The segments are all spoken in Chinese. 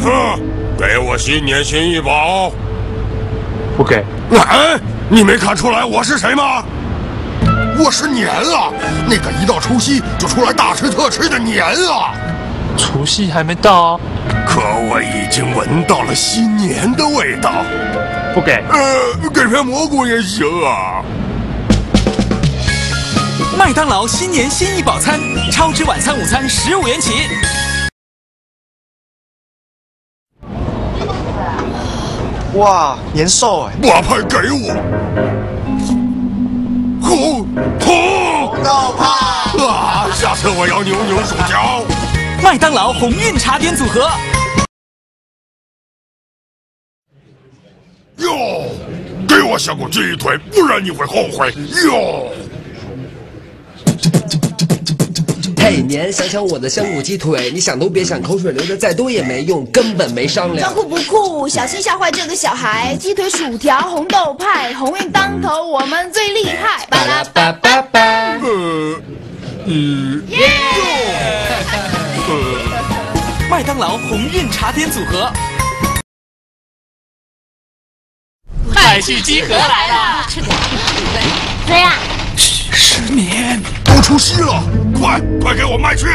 给我新年新一包。 不给。 哎，你没看出来我是谁吗？我是年啊，那个一到除夕就出来大吃特吃的年啊。 除夕还没到啊。 可我已经闻到了新年的味道。 不给。 给片蘑菇也行啊。 麦当劳新年新一宝餐，超值晚餐、午餐15元起。 哇，年兽哎！ 把派给我。红豆派啊！下次我要牛薯条。 麦当劳鸿运茶点组合。 哟，给我香菇鸡腿，不然你会后悔哟。 嘿年，想想我的香菇鸡腿，你想都别想，口水流的再多也没用，根本没商量。 酷不酷？小心吓坏这个小孩。鸡腿、薯条、红豆派，鸿运当头，我们最厉害。 巴拉巴巴巴。 耶！ 麦当劳鸿运茶点组合。 麦趣鸡盒来了， 谁呀？ 失眠。 都除夕了，快给我麦去！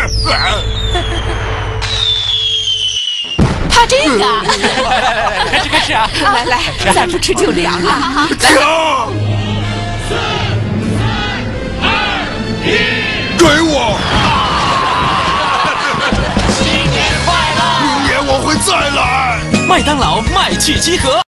怕这个？开始啊！来，再不吃就凉了。好， 停！给我！ 新年快乐！ 明年我会再来。 麦当劳麦趣鸡盒。